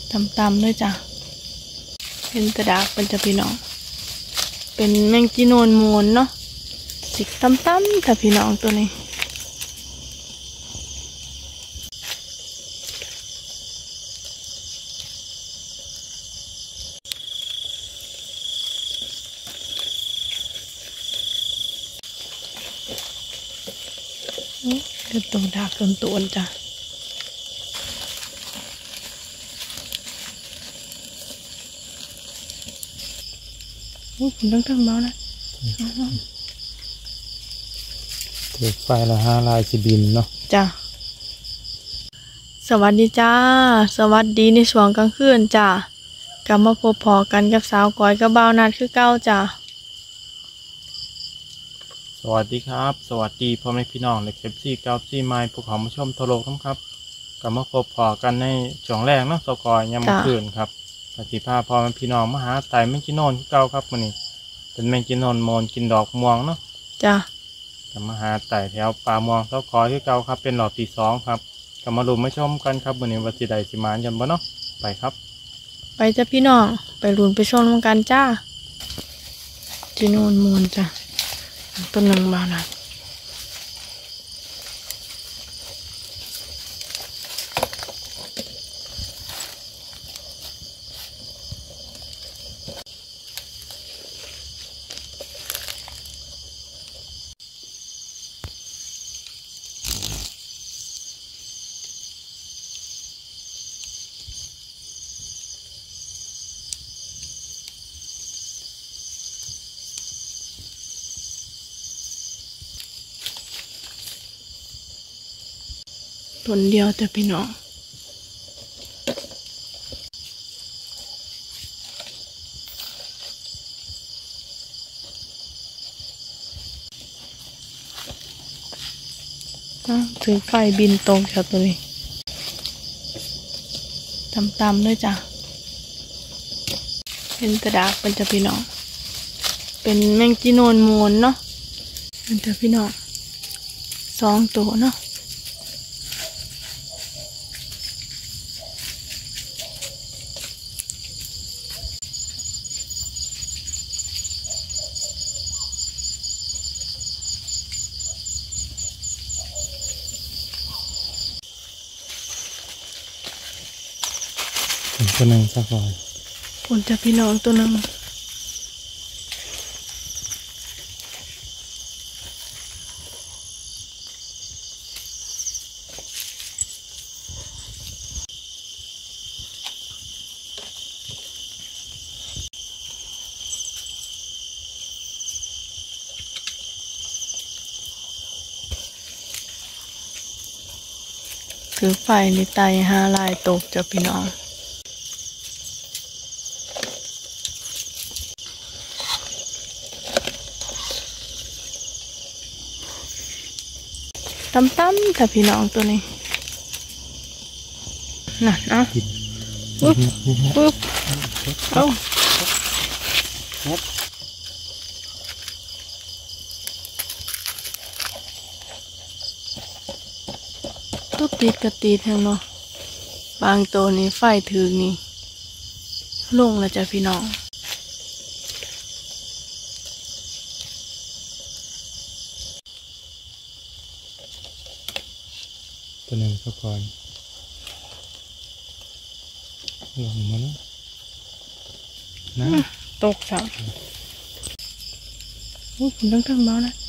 ตำๆด้วยจ้ะเป็นกระดาษเป็นจะพี่น้องเป็นแมงจีโนนมูนเนาะสิกตำๆแต่พี่น้องตัวนี้เกิดตรงดากตัวจ้ะผมต้องเมานะเกิดไฟละ5 ลายสิบินเนาะจ้ะสวัสดีจ้าสวัสดีในช่วงกลางคืนจ้ะกลับมาพบพอกันกับสาวก้อยกับบ่าวนัดคือเก่าจ้ะสวัสดีครับสวัสดีพ่อแม่พี่น้องในเก็บซี่เก้าซี่ไม้ภูเขามาชมทะโลกทั้งครับกลับมาพบพอกันในช่วงแรกเนาะสกอยยามคืนครับปฏิภาพ่อแม่พี่น้องมาหาไต่แมงจีโนนเก่าครับวันนี้เป็นแมงจีโนนโมนกินดอกม่วงเนาะจ้ะกลับมาหาไต่แถวป่าม่วงสกอยที่เก่าครับเป็นหลอดที่2ครับกลับมาลุ้นมาชมกันครับวันนี้วัดสิใดสิมานยันบ่เนาะไปครับไปจ้ะพี่น้องไปลุ้นไปชมกันจ้าจีโนนมูนจ้ะต้นหนึ่งบ่าวนัดต้นเดียวแต่พี่น้องถือไฟบินตรงจากตัวนี้ตำๆด้วยจ้ะเป็นกระดาษเป็นจะพี่น้องเป็นแมงจีโนนมูนเนาะเป็นจะพี่น้อง2 ตัวเนาะตัวหนึ่งสักหน่อยคนจะพี่น้องตัวหนึ่งคือไฟในไต5 ลายตกจะพี่น้องตำแต่พี่น้องตัวนี้น่ะนะปึ๊บเอาตุ๊บติดกระตีแทงเนาะบางตัวนี้ไฟถึงนี่ลงแล้วจ้ะพี่น้องตัวหนึ่งสักก่อนลงมาแล้วนะตกสังผมต้องเมานะ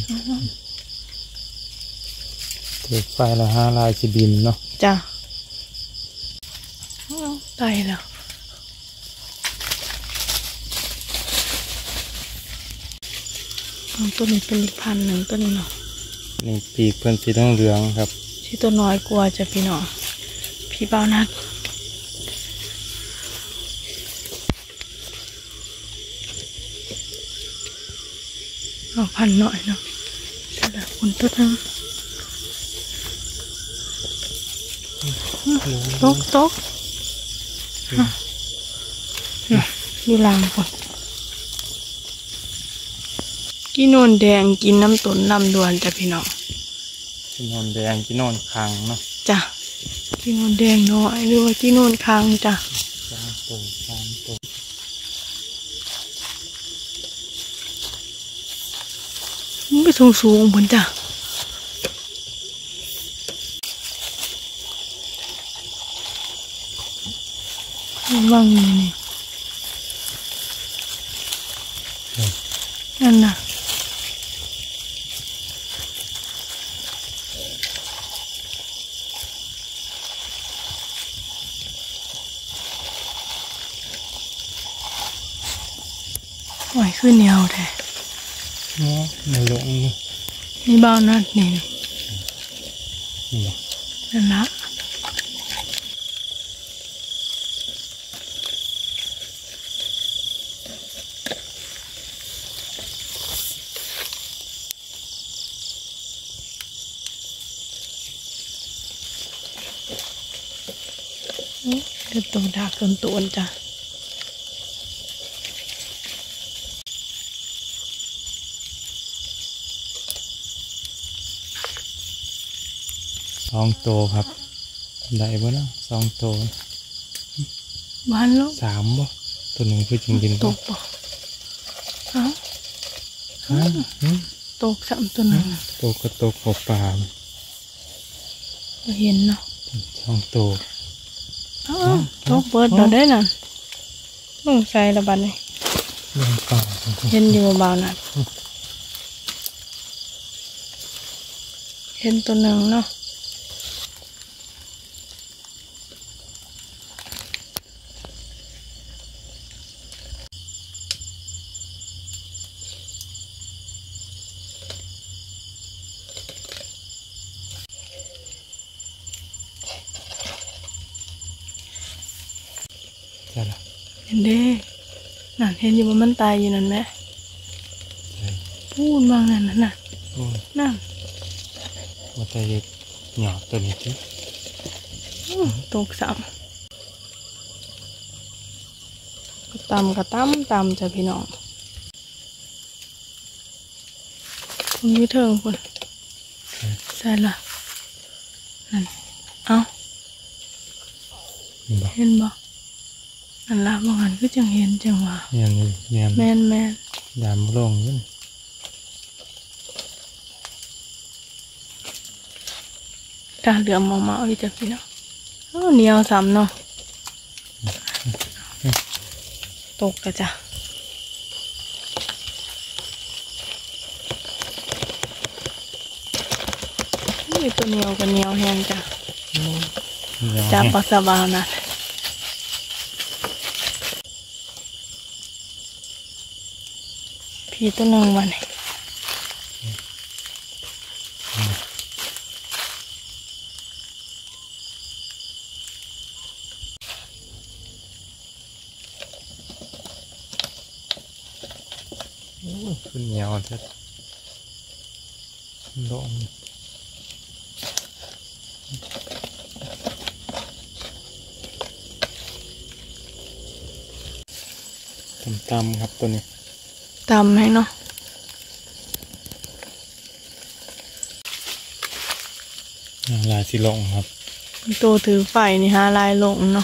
เกิดไฟละ5 ลายสิบินเนาะจ้ะตายแล้วตัวนี้เป็นอีกพันหนึ่งตัวนี้เนาะนี่ปีกเพื่อนสีเหลืองครับที่ตัวน้อยกว่าจะพี่น้องพี่บ่าวนัดเอาพันหน่อยเนาะใช่แล้วคุณตัวนึงตกอยู่ล่างก่อนกินนนแดงกินน้ำตุนลำดวนจ้ะพี่น้องกินนอนแดงกินนอนคังเนาะจ้ะกิกินนวลแดงน้อยหรือว่ากินนวลคางจ้ะ 3 ตัวมันไปสูงๆเหมือนจ้ะว่างนี่นั่นน่ะไหวขึ้นเหนียวแท้เนาะในหลงนี่บ้านนั่นนี่นี่บ่นั่นละเดือดตัวดาเกินตัวจ้ะ 2 ตัวครับได้บ่เนาะ2 ตัวบ้านแล้ว 3บ่ตัวหนึ่งคือจริงๆตกบ่เอ้าฮะตกสามตัวหนึ่งตัวก็ตัวขอบปลาเห็นเนาะ 2 ตัวอ้าวตกเบิดเราได้น่ะลงใส่ระบาดเลยลงปลาเห็นอยู่เบาๆน่ะเห็นตัวหนึ่งเนาะใช่ละเห็นเด้นั่นเห็นอยู่ว่ามันตายอยู่นั่นไหมใช่พูดบางนั่นน่ะโอ้ยนั่นว่าแต่เด็กหยอดตัวนี้สิตกสามกระตำกระตั้มตำจ้ะพี่น้องคุณวิเทิงคุณใช่ละนั่นเอ้านี่บ่เห็นบ่นั่นละบางอันก็จังเห็นจังว่าเนียนนี่เนียนแม่นยามลงอยู่นี่ตาเหลือมเมาๆอีจ้ะพี่น้องเหนียวซ้ำเนาะตกกะจ้ะนี่ตัวเหนียวกับเหนียวแห้งจ้ะเนียวจับแห้งปลาสบาวนะพี่ตัวหนึ่งวันนี้โอ้ยขึ้นเหนียวเสร็จลงตำๆครับตัวนี้ตำให้เนาะลายสิลงครับตัวถือไฟนี่ฮะลายลงเนาะ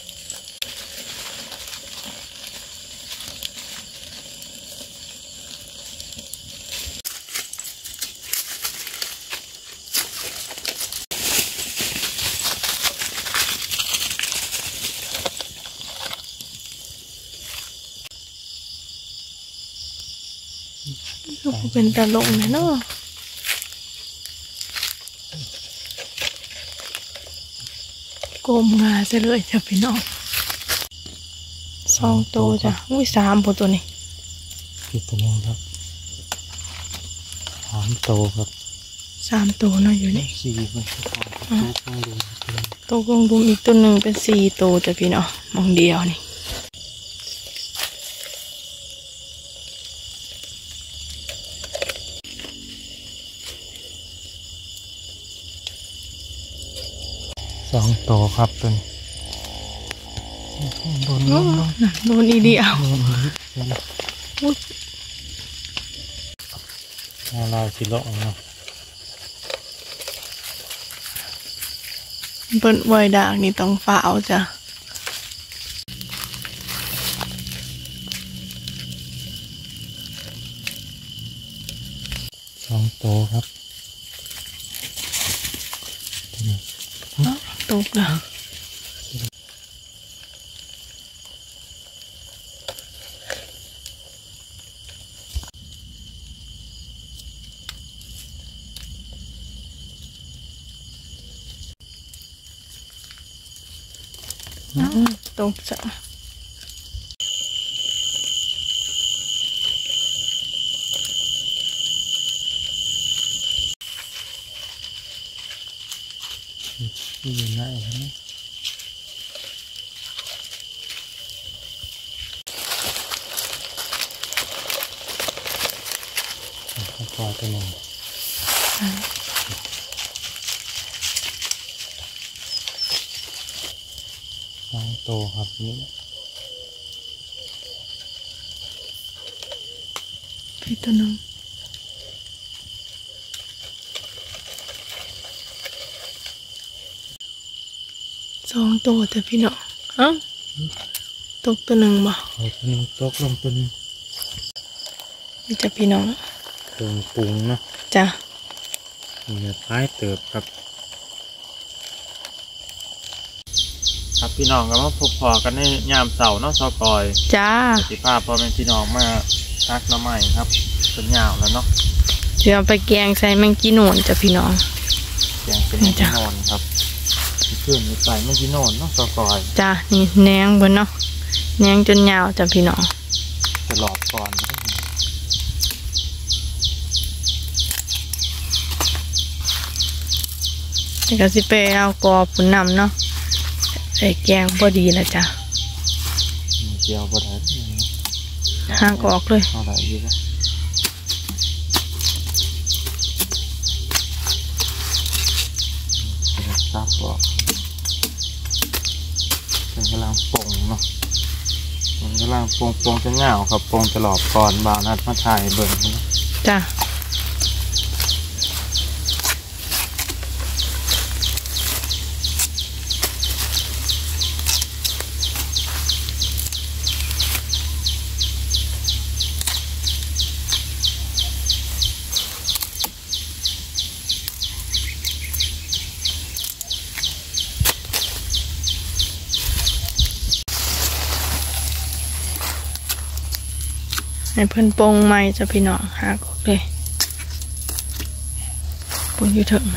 เป็นตะลงเลยเนาะโกมงาซะเลยจ้ะพี่น้อง2 ตัวจ้ะอุ้ย3ตัวนี้อีกตัวนึงครับ3 ตัวครับ 3 ตัวเนาะอยู่นี่ 4มันต้องดูตัวกงดุมอีกตัวหนึ่งเป็น4 ตัวจ้ะพี่น้องมองเดียวนี่ 2 ตัวครับตัวนี้โดนลงโดนอีเดียวลายสิลงเนาะเปิ้นไวดากนี่ต้องฝ่าเอาจ้ะ 2 ตัวครับตกแล้วตกจ้ะอยู่ไหนนะพอตัวหนึ่ง2 ตัวครับนี่พี่ตัวนึง2 ตัวแต่พี่น้องเอ้าตกตัวหนึ่งบ่ตัวหนึ่งตกลงตัวนึงนี่จะพี่น้องเครื่องปรุงเนาะจ้ะเนื้อท้ายเติบครับครับพี่น้องก็มาพบพอกันในยามเสาร์เนาะซอกอยจ้าสิภาพพอเป็นพี่น้องมาทักน้ำใหม่ครับเป็นยาวแล้วเนาะเดี๋ยวเอาไปแกงใส่แมงจีโน่นจ้ะพี่น้องแกงเป็นแมงจีโนนครับเพื่อนใส่แมงจีโนนเนาะซอกอยจ้ะนี่แหนงบนเนาะแหนงจนยาวจ้ะพี่น้องจะหลอดก่อนนี่ก็สิไปเอากอปุ่นนำเนาะใส่แกงพอดีแล้วจ้ะเจียวบดได้ห่างออกเลยเอาได้ยี่ปะซับออกมันกำลังปงเนาะมันกำลังปงจะเหงาครับปงจะหลอบก่อนบางนัดมาถ่ายเบิ่งนะจ้ะให้เพิ่นปงใหม่จ้ะพี่น้องหากออกเลยปงอยู่เถอะไหม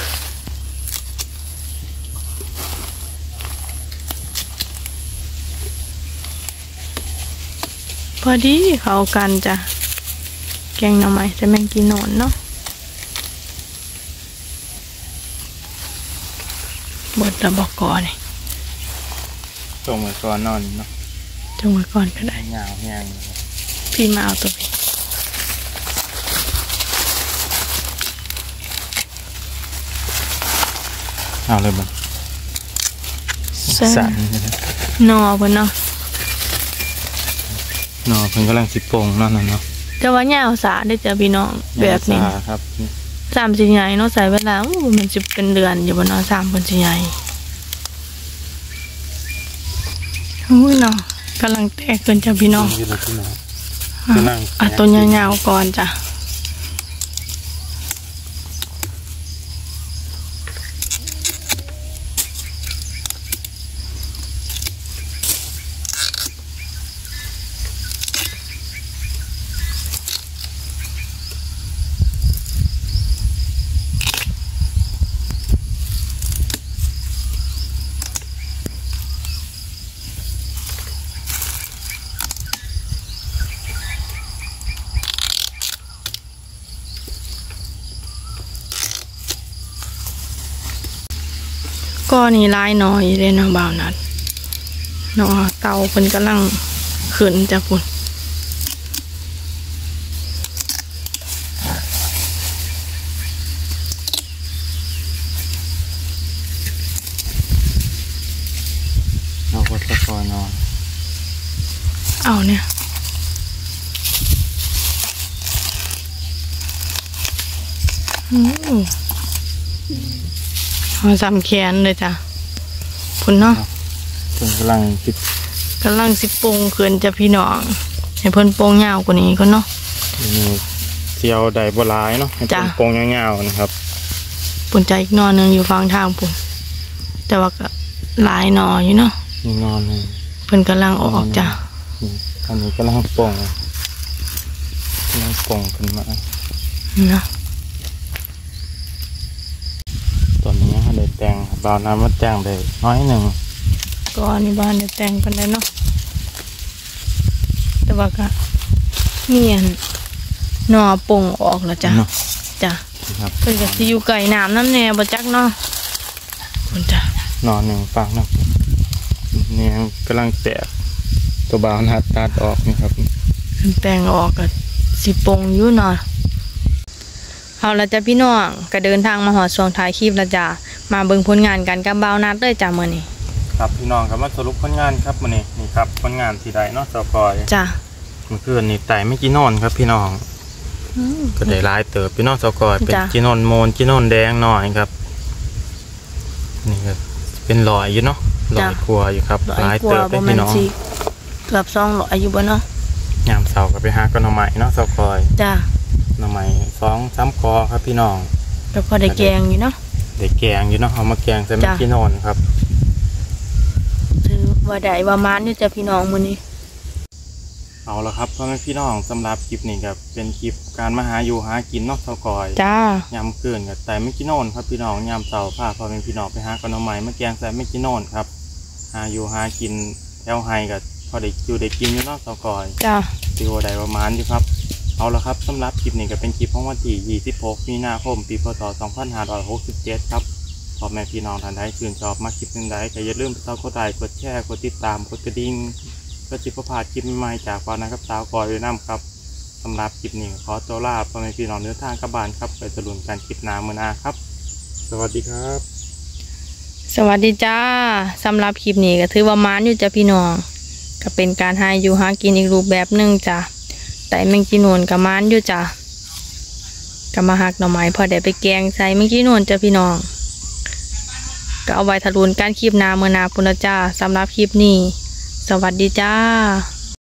พอดีเข้ากันจ้ะแกงหน่อไม้ใส่แมงกีโนนเนาะบดระบอกก่อนนี่ส่งไปก่อนนอนเนาะจงไว้ก่อนก็ได้เหงาแห้งพี่มาเอาตัวพี่เอาเลยบ้างสั่นเลยนะนอเพิ่นเนาะนอเพิ่งกำลังสิปงนั่นน่ะเนาะแต่ว่าหญ้าสาได้เจอพี่น้องแบบนี้สาครับ 3 สิใหญ่เนาะใส่เวลามันจะเป็นเดือนอยู่บ่เนาะ3 เพิ่นสิใหญ่อุ้ยเนาะกำลังแตกขึ้นจ้ะพี่น้องอยู่เลยพี่น้องตัวยาวๆก่อนจ้ะก็นี่ลายหน่อยเลยเนาะบ่าวนัดเนาะเตาเพิ่นกำลังขึ้นจ้ะพุ่นเราก็จะคอยนอนเอาเนี่ยมาซ้ำแขนเลยจ้ะพุ่นเนาะเพิ่นกำลังคิดกำลังสิปรุงเขื่อนจะพี่น้องให้เพิ่นปรุงยาวกว่านี้ก็เนาะมีเที่ยวใดบ่หลายเนาะให้จ้ะเป็นโปงยาวๆนะครับปุ่นใจอีกหนอหนึงอยู่ฟังทางปุ่นแต่ว่าก็หลายหนออยู่เนาะมีนอนหนึ่งเพิ่นกำลังออกจ้ะนี่อันนี้กำลังโป่งขึ้นมาเนาะตอนนี้เขาได้แต่งบาวน้ำมาแต่งได้น้อยหนึ่งก็อันนี้บ้านเดี๋ยวแต่งกันเลยเนาะแต่ว่าก็เมียนหนอปรุงออกแล้วจ้ะเนาะจ้ะครับเพิ่นก็สิอยู่ไก่น้ำน้ำแน่บ่จักเนาะพุ่นจ้ะนอนหนึ่งฟังเนาะนี่กำลังแตกตัวบาวนาตัดออกนี่ครับเพิ่นแต่งออกก็สิปรุงอยู่เนาะเอาละจ้ะพี่น้องก็เดินทางมาหอดช่วงท้ายคลิปแล้วจ้ะมาเบิ่งผลงานกันกับบ่าวนัดเลยจ้ะมื้อนี้ครับพี่น้องครับมาสรุปผลงานครับมื้อนี้นี่ครับผลงานที่ได้เนาะสกอยจ้ะเมื่อคืนนี่ไต่ไม่กี่นอนครับพี่น้อง ก็ได้หลายเติบพี่น้องสกอยเป็นจ้ะจีนนโมนจีนนแดงหน่อยครับนี่ก็เป็นรอยอยู่เนาะรอยครัวอยู่ครับหลายกลัวเติบเลบ่ยแม่พี่นน้องสิเกือบ200อยู่บ่เนาะยามเสาร์ก็ไปหาก็หน่อไม้เนาะสกอยจ้ะหน่อไม้2-3 คอครับพี่น้องแล้วพอได้แกงอยู่เนาะได้แกงอยู่เนาะเอามาแกงใส่ไม่จ้ะกี่นนครับถือว่าได้ว่ามานอยู่จ้ะพี่น้องมื้อนี้เอาละครับพ่อแม่พี่น้องสำหรับคลิปนี้ครับเป็นคลิปการมาหาอยู่หากินเนาะสกอยจ้ายามคืนกับแต่ไม่กี่นนครับพี่น้องยามเสาร์พาพ่อแม่พี่น้องไปหาก็หน่อไม้มาแกงใส่ไม่กี่นนครับหาอยู่หากินแถวไฮกับพอได้อยู่ได้กินอยู่เนาะสกอยจ้ะตีโอไดประมาณอยู่ครับ เอาละครับสำหรับคลิปนี้ก็เป็นคลิปของวันที่26 มีนาคม ปีพศ 2567 ครับพ่อแม่พี่น้องท่านใดชื่นชอบมาคลิปนึงใดก็อย่าลืมไปกดไลค์กดแชร์กดติดตามกดกระดิ่งก็จิบประพลาดคลิปใหม่ๆจากวันนะครับสาวกอยด้วยน้ำครับสำหรับคลิปนี้ขอตัวลาพ่อแม่พี่น้องเดินทางกลับบ้านครับไปตะลุนกันคลิปหน้ามื้อหน้าครับ สวัสดีครับสวัสดีจ้าสำหรับคลิปนี้ก็ถือว่ามานอยู่จ้ะพี่น้องก็เป็นการหาอยู่หากินอีกรูปแบบหนึงจ้ะแต่แมงจีนวนกับมานอยู่จ้ะก็มาหักหน่อไม้พอได้ไปแกงใส่แมงจีนวนจ้ะพี่น้องก็เอาไว้ทะลุนการคลิปหน้ามื้อหน้าพุ่นละจ้าสำหรับคลิปนี้สวัสดีจ้า